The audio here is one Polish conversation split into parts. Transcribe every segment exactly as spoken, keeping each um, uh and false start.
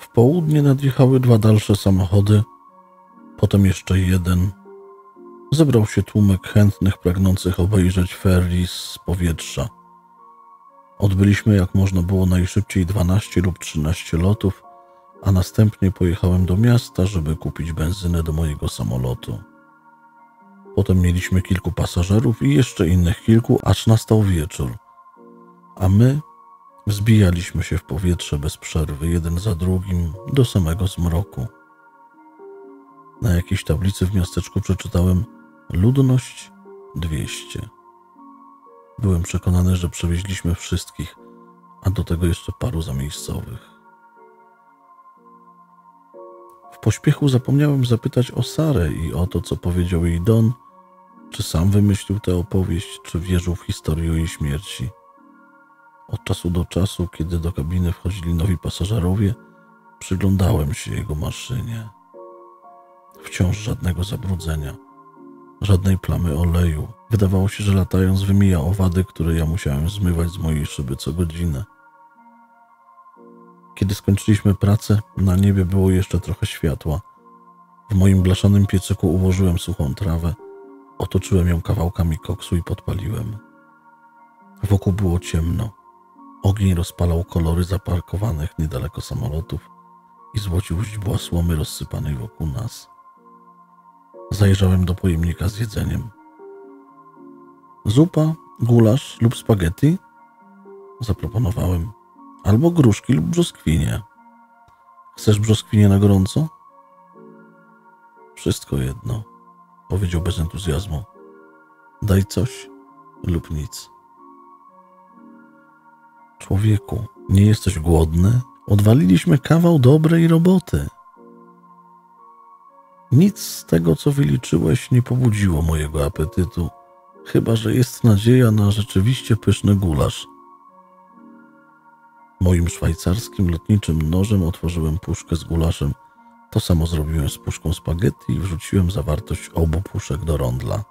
W południe nadjechały dwa dalsze samochody, potem jeszcze jeden. Zebrał się tłumek chętnych, pragnących obejrzeć ferry z powietrza. Odbyliśmy jak można było najszybciej dwanaście lub trzynaście lotów, a następnie pojechałem do miasta, żeby kupić benzynę do mojego samolotu. Potem mieliśmy kilku pasażerów i jeszcze innych kilku, aż nastał wieczór, a my wzbijaliśmy się w powietrze bez przerwy, jeden za drugim, do samego zmroku. Na jakiejś tablicy w miasteczku przeczytałem ludność dwieście. Byłem przekonany, że przewieźliśmy wszystkich, a do tego jeszcze paru zamiejscowych. W pośpiechu zapomniałem zapytać o Sarę i o to, co powiedział jej Don, czy sam wymyślił tę opowieść, czy wierzył w historię jej śmierci. Od czasu do czasu, kiedy do kabiny wchodzili nowi pasażerowie, przyglądałem się jego maszynie. Wciąż żadnego zabrudzenia, żadnej plamy oleju. Wydawało się, że latając wymija owady, które ja musiałem zmywać z mojej szyby co godzinę. Kiedy skończyliśmy pracę, na niebie było jeszcze trochę światła. W moim blaszanym piecyku ułożyłem suchą trawę, otoczyłem ją kawałkami koksu i podpaliłem. Wokół było ciemno. Ogień rozpalał kolory zaparkowanych niedaleko samolotów i złocił źdźbła słomy rozsypanej wokół nas. Zajrzałem do pojemnika z jedzeniem. Zupa, gulasz lub spaghetti? Zaproponowałem. Albo gruszki lub brzoskwinie. Chcesz brzoskwinie na gorąco? Wszystko jedno, powiedział bez entuzjazmu. Daj coś lub nic. Człowieku, nie jesteś głodny? Odwaliliśmy kawał dobrej roboty. Nic z tego, co wyliczyłeś, nie pobudziło mojego apetytu, chyba że jest nadzieja na rzeczywiście pyszny gulasz. Moim szwajcarskim lotniczym nożem otworzyłem puszkę z gulaszem. To samo zrobiłem z puszką spaghetti i wrzuciłem zawartość obu puszek do rondla.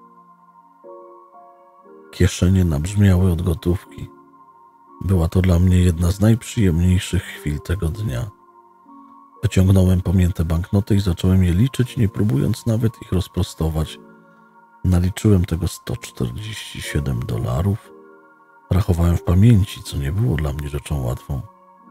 Kieszenie nabrzmiały od gotówki. Była to dla mnie jedna z najprzyjemniejszych chwil tego dnia. Wyciągnąłem pomięte banknoty i zacząłem je liczyć, nie próbując nawet ich rozprostować. Naliczyłem tego sto czterdzieści siedem dolarów. Rachowałem w pamięci, co nie było dla mnie rzeczą łatwą.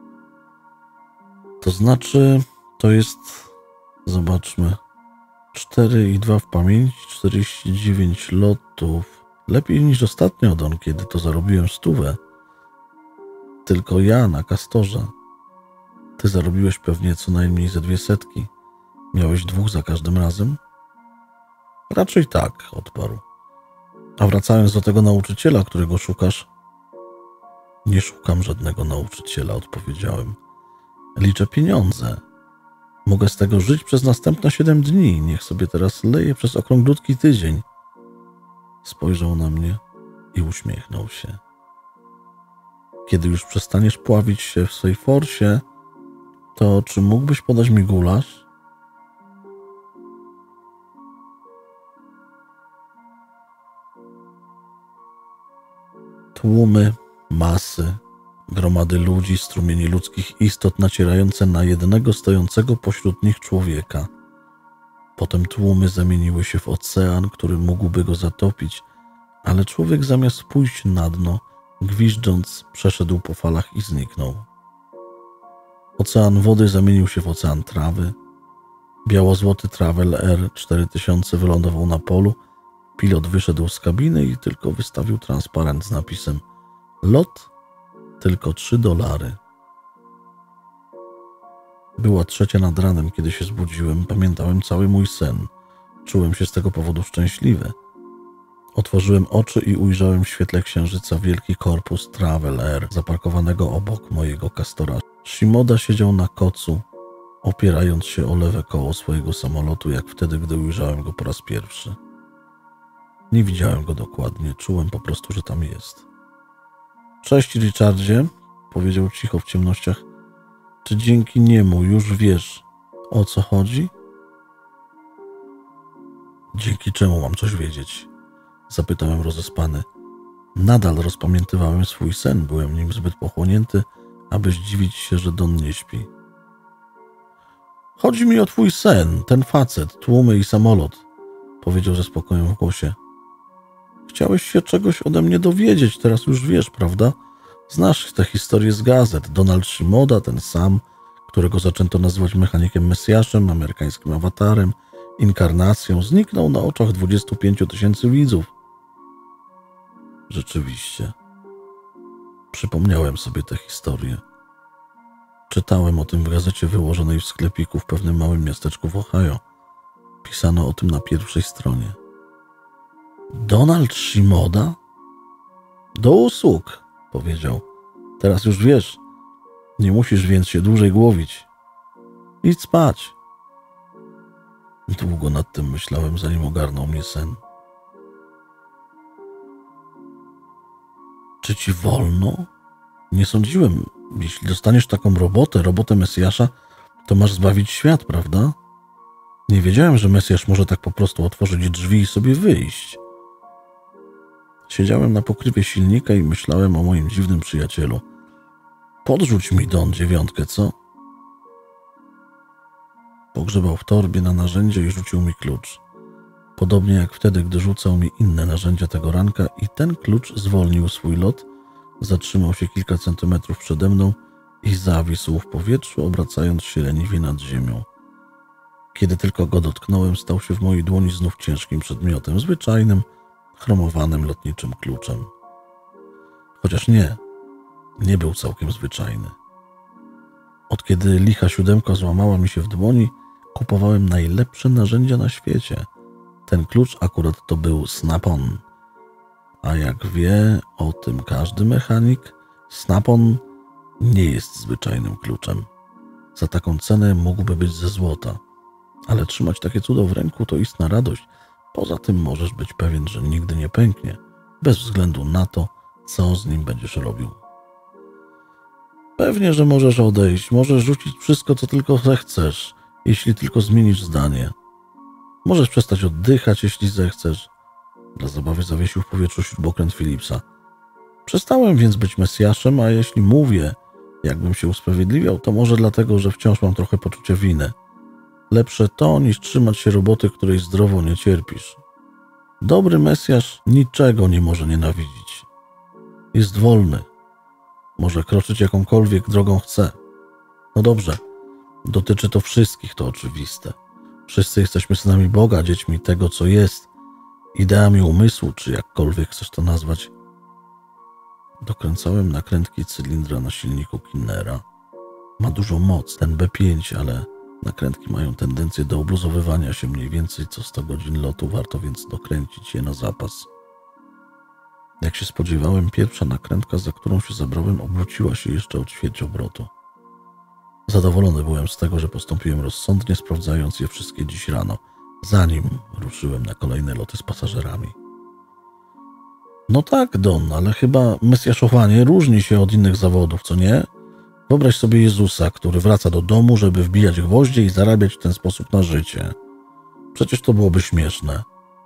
To znaczy, to jest, zobaczmy, cztery i dwa w pamięci, czterdzieści dziewięć lotów. Lepiej niż ostatnio, Don, kiedy to zarobiłem stówę. Tylko ja na Castorze. Ty zarobiłeś pewnie co najmniej ze dwie setki. Miałeś dwóch za każdym razem? Raczej tak, odparł. A wracając do tego nauczyciela, którego szukasz? Nie szukam żadnego nauczyciela, odpowiedziałem. Liczę pieniądze. Mogę z tego żyć przez następne siedem dni. Niech sobie teraz leje przez okrąglutki tydzień. Spojrzał na mnie i uśmiechnął się. Kiedy już przestaniesz pławić się w swej forsie, to czy mógłbyś podać mi gulasz? Tłumy, masy, gromady ludzi, strumienie ludzkich istot nacierające na jednego stojącego pośród nich człowieka. Potem tłumy zamieniły się w ocean, który mógłby go zatopić, ale człowiek zamiast pójść na dno, gwiżdżąc, przeszedł po falach i zniknął. Ocean wody zamienił się w ocean trawy. Biało-złoty Travel R cztery tysiące wylądował na polu. Pilot wyszedł z kabiny i tylko wystawił transparent z napisem lot tylko trzy dolary. Była trzecia nad ranem, kiedy się zbudziłem. Pamiętałem cały mój sen. Czułem się z tego powodu szczęśliwy. Otworzyłem oczy i ujrzałem w świetle księżyca wielki korpus Travel Air zaparkowanego obok mojego Castora. Shimoda siedział na kocu, opierając się o lewe koło swojego samolotu, jak wtedy, gdy ujrzałem go po raz pierwszy. Nie widziałem go dokładnie, czułem po prostu, że tam jest. Cześć, Richardzie, powiedział cicho w ciemnościach. Czy dzięki niemu już wiesz, o co chodzi? Dzięki czemu mam coś wiedzieć? Zapytałem rozespany. Nadal rozpamiętywałem swój sen, byłem nim zbyt pochłonięty, aby zdziwić się, że Don nie śpi. Chodzi mi o twój sen, ten facet, tłumy i samolot, powiedział ze spokojem w głosie. Chciałeś się czegoś ode mnie dowiedzieć, teraz już wiesz, prawda? Znasz tę historię z gazet. Donald Shimoda, ten sam, którego zaczęto nazywać mechanikiem Mesjaszem, amerykańskim awatarem, inkarnacją, zniknął na oczach dwudziestu pięciu tysięcy widzów. Rzeczywiście. Przypomniałem sobie tę historię. Czytałem o tym w gazecie wyłożonej w sklepiku w pewnym małym miasteczku w Ohio. Pisano o tym na pierwszej stronie. Donald Shimoda? Do usług, powiedział. Teraz już wiesz. Nie musisz więc się dłużej głowić. Idź spać. Długo nad tym myślałem, zanim ogarnął mnie sen. Czy ci wolno? Nie sądziłem. Jeśli dostaniesz taką robotę, robotę Mesjasza, to masz zbawić świat, prawda? Nie wiedziałem, że Mesjasz może tak po prostu otworzyć drzwi i sobie wyjść. Siedziałem na pokrywie silnika i myślałem o moim dziwnym przyjacielu. Podrzuć mi Don dziewiątkę, co? Pogrzebał w torbie na narzędzie i rzucił mi klucz. Podobnie jak wtedy, gdy rzucał mi inne narzędzia tego ranka i ten klucz zwolnił swój lot, zatrzymał się kilka centymetrów przede mną i zawisł w powietrzu, obracając się leniwie nad ziemią. Kiedy tylko go dotknąłem, stał się w mojej dłoni znów ciężkim przedmiotem, zwyczajnym, chromowanym lotniczym kluczem. Chociaż nie, nie był całkiem zwyczajny. Od kiedy licha siódemka złamała mi się w dłoni, kupowałem najlepsze narzędzia na świecie. Ten klucz akurat to był Snap-on. A jak wie o tym każdy mechanik, Snap-on nie jest zwyczajnym kluczem. Za taką cenę mógłby być ze złota. Ale trzymać takie cudo w ręku to istna radość. Poza tym możesz być pewien, że nigdy nie pęknie, bez względu na to, co z nim będziesz robił. Pewnie, że możesz odejść, możesz rzucić wszystko, co tylko zechcesz, jeśli tylko zmienisz zdanie. Możesz przestać oddychać, jeśli zechcesz. Dla zabawy zawiesił w powietrzu śrubokręt Philipsa. Przestałem więc być Mesjaszem, a jeśli mówię, jakbym się usprawiedliwiał, to może dlatego, że wciąż mam trochę poczucia winy. Lepsze to, niż trzymać się roboty, której zdrowo nie cierpisz. Dobry Mesjasz niczego nie może nienawidzić. Jest wolny. Może kroczyć jakąkolwiek drogą chce. No dobrze, dotyczy to wszystkich, to oczywiste. Wszyscy jesteśmy synami Boga, dziećmi tego, co jest, ideami umysłu, czy jakkolwiek chcesz to nazwać. Dokręcałem nakrętki cylindra na silniku Kinnera. Ma dużą moc, ten B pięć, ale nakrętki mają tendencję do obluzowywania się mniej więcej co sto godzin lotu, warto więc dokręcić je na zapas. Jak się spodziewałem, pierwsza nakrętka, za którą się zabrałem, obróciła się jeszcze o ćwierć obrotu. Zadowolony byłem z tego, że postąpiłem rozsądnie, sprawdzając je wszystkie dziś rano, zanim ruszyłem na kolejne loty z pasażerami. No tak, Don, ale chyba mesjaszowanie różni się od innych zawodów, co nie? Wyobraź sobie Jezusa, który wraca do domu, żeby wbijać gwoździe i zarabiać w ten sposób na życie. Przecież to byłoby śmieszne.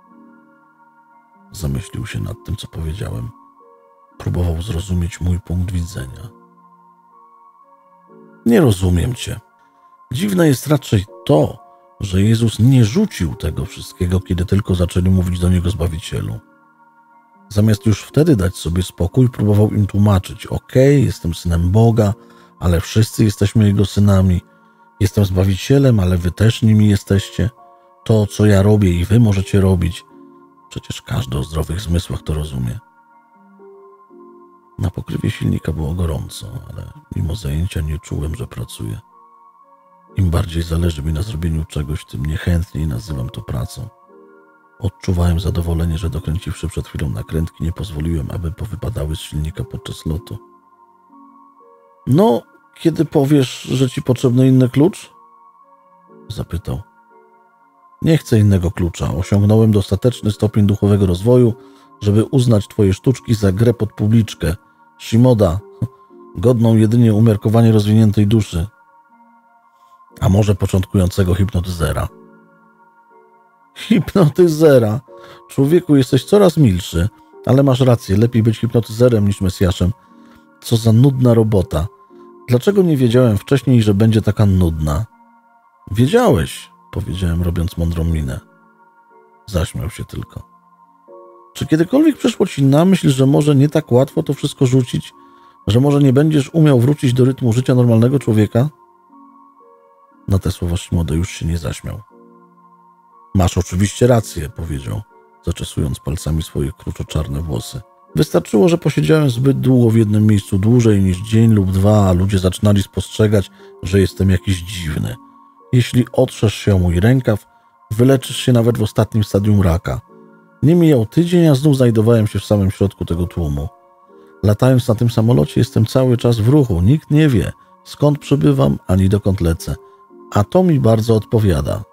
Zamyślił się nad tym, co powiedziałem. Próbował zrozumieć mój punkt widzenia. Nie rozumiem cię. Dziwne jest raczej to, że Jezus nie rzucił tego wszystkiego, kiedy tylko zaczęli mówić do Niego Zbawicielu. Zamiast już wtedy dać sobie spokój, próbował im tłumaczyć: okej, jestem synem Boga, ale wszyscy jesteśmy Jego synami. Jestem Zbawicielem, ale wy też nimi jesteście. To, co ja robię i wy możecie robić. Przecież każdy o zdrowych zmysłach to rozumie. Na pokrywie silnika było gorąco, ale mimo zajęcia nie czułem, że pracuję. Im bardziej zależy mi na zrobieniu czegoś, tym niechętniej nazywam to pracą. Odczuwałem zadowolenie, że dokręciwszy przed chwilą nakrętki, nie pozwoliłem, aby powypadały z silnika podczas lotu. No, kiedy powiesz, że ci potrzebny inny klucz? Zapytał. Nie chcę innego klucza. Osiągnąłem dostateczny stopień duchowego rozwoju, żeby uznać twoje sztuczki za grę pod publiczkę. Shimoda, godną jedynie umiarkowanie rozwiniętej duszy. A może początkującego hipnotyzera. Hipnotyzera? Człowieku, jesteś coraz milszy, ale masz rację, lepiej być hipnotyzerem niż mesjaszem. Co za nudna robota. Dlaczego nie wiedziałem wcześniej, że będzie taka nudna? Wiedziałeś, powiedziałem, robiąc mądrą minę. Zaśmiał się tylko. Czy kiedykolwiek przyszło ci na myśl, że może nie tak łatwo to wszystko rzucić? Że może nie będziesz umiał wrócić do rytmu życia normalnego człowieka? Na te słowa Shimode już się nie zaśmiał. Masz oczywiście rację, powiedział, zaczesując palcami swoje kruczo-czarne włosy. Wystarczyło, że posiedziałem zbyt długo w jednym miejscu dłużej niż dzień lub dwa, a ludzie zaczynali spostrzegać, że jestem jakiś dziwny. Jeśli otrzesz się o mój rękaw, wyleczysz się nawet w ostatnim stadium raka. Nie mijał tydzień, a znów znajdowałem się w samym środku tego tłumu. Latając na tym samolocie jestem cały czas w ruchu. Nikt nie wie, skąd przybywam, ani dokąd lecę. A to mi bardzo odpowiada.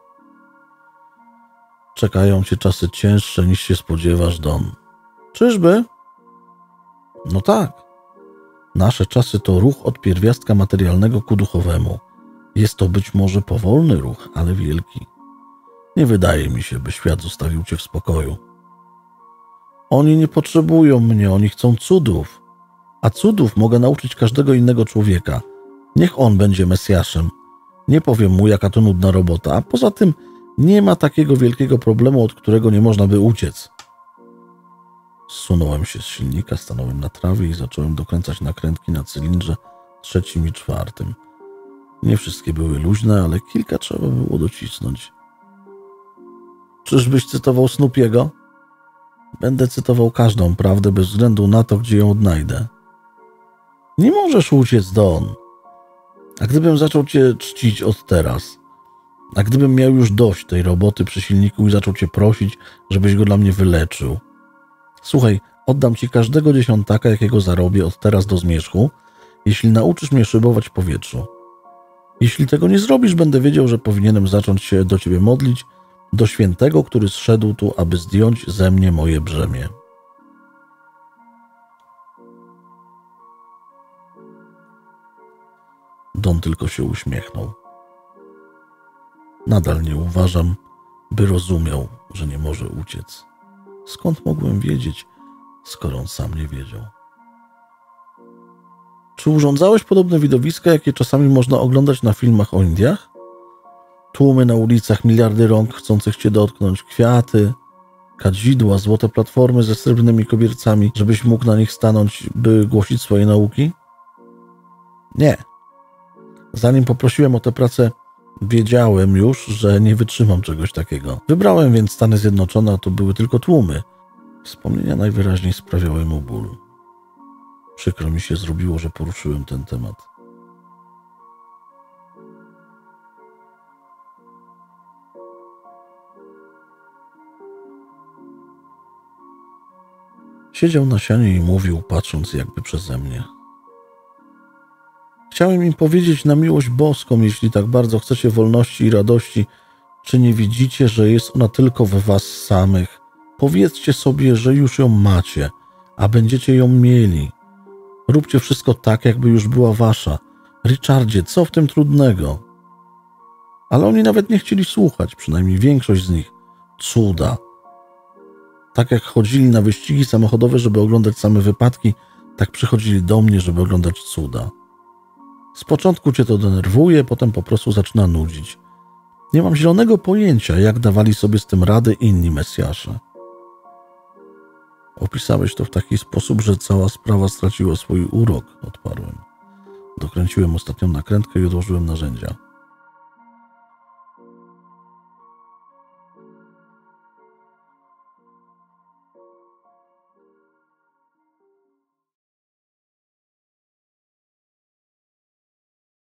Czekają cię czasy cięższe niż się spodziewasz, Don. Czyżby? No tak. Nasze czasy to ruch od pierwiastka materialnego ku duchowemu. Jest to być może powolny ruch, ale wielki. Nie wydaje mi się, by świat zostawił cię w spokoju. Oni nie potrzebują mnie, oni chcą cudów. A cudów mogę nauczyć każdego innego człowieka. Niech on będzie Mesjaszem. Nie powiem mu, jaka to nudna robota, a poza tym nie ma takiego wielkiego problemu, od którego nie można by uciec. Zsunąłem się z silnika, stanąłem na trawie i zacząłem dokręcać nakrętki na cylindrze trzecim i czwartym. Nie wszystkie były luźne, ale kilka trzeba było docisnąć. Czyżbyś cytował Snoopiego? Będę cytował każdą prawdę bez względu na to, gdzie ją odnajdę. Nie możesz uciec, Don. A gdybym zaczął cię czcić od teraz? A gdybym miał już dość tej roboty przy silniku i zaczął cię prosić, żebyś go dla mnie wyleczył? Słuchaj, oddam ci każdego dziesiątaka, jakiego zarobię od teraz do zmierzchu, jeśli nauczysz mnie szybować w powietrzu. Jeśli tego nie zrobisz, będę wiedział, że powinienem zacząć się do ciebie modlić, do świętego, który zszedł tu, aby zdjąć ze mnie moje brzemię. Don tylko się uśmiechnął. Nadal nie uważam, by rozumiał, że nie może uciec. Skąd mogłem wiedzieć, skoro on sam nie wiedział? Czy urządzałeś podobne widowiska, jakie czasami można oglądać na filmach o Indiach? Tłumy na ulicach, miliardy rąk chcących cię dotknąć, kwiaty, kadzidła, złote platformy ze srebrnymi kobiercami, żebyś mógł na nich stanąć, by głosić swoje nauki? Nie. Zanim poprosiłem o tę pracę, wiedziałem już, że nie wytrzymam czegoś takiego. Wybrałem więc Stany Zjednoczone, a to były tylko tłumy. Wspomnienia najwyraźniej sprawiały mu ból. Przykro mi się zrobiło, że poruszyłem ten temat. Siedział na sianie i mówił, patrząc jakby przeze mnie. Chciałem im powiedzieć na miłość boską, jeśli tak bardzo chcecie wolności i radości, czy nie widzicie, że jest ona tylko we was samych? Powiedzcie sobie, że już ją macie, a będziecie ją mieli. Róbcie wszystko tak, jakby już była wasza. Richardzie, co w tym trudnego? Ale oni nawet nie chcieli słuchać, przynajmniej większość z nich. Cuda. Tak jak chodzili na wyścigi samochodowe, żeby oglądać same wypadki, tak przychodzili do mnie, żeby oglądać cuda. Z początku cię to denerwuje, potem po prostu zaczyna nudzić. Nie mam zielonego pojęcia, jak dawali sobie z tym rady inni Mesjasze. Opisałeś to w taki sposób, że cała sprawa straciła swój urok, odparłem. Dokręciłem ostatnią nakrętkę i odłożyłem narzędzia.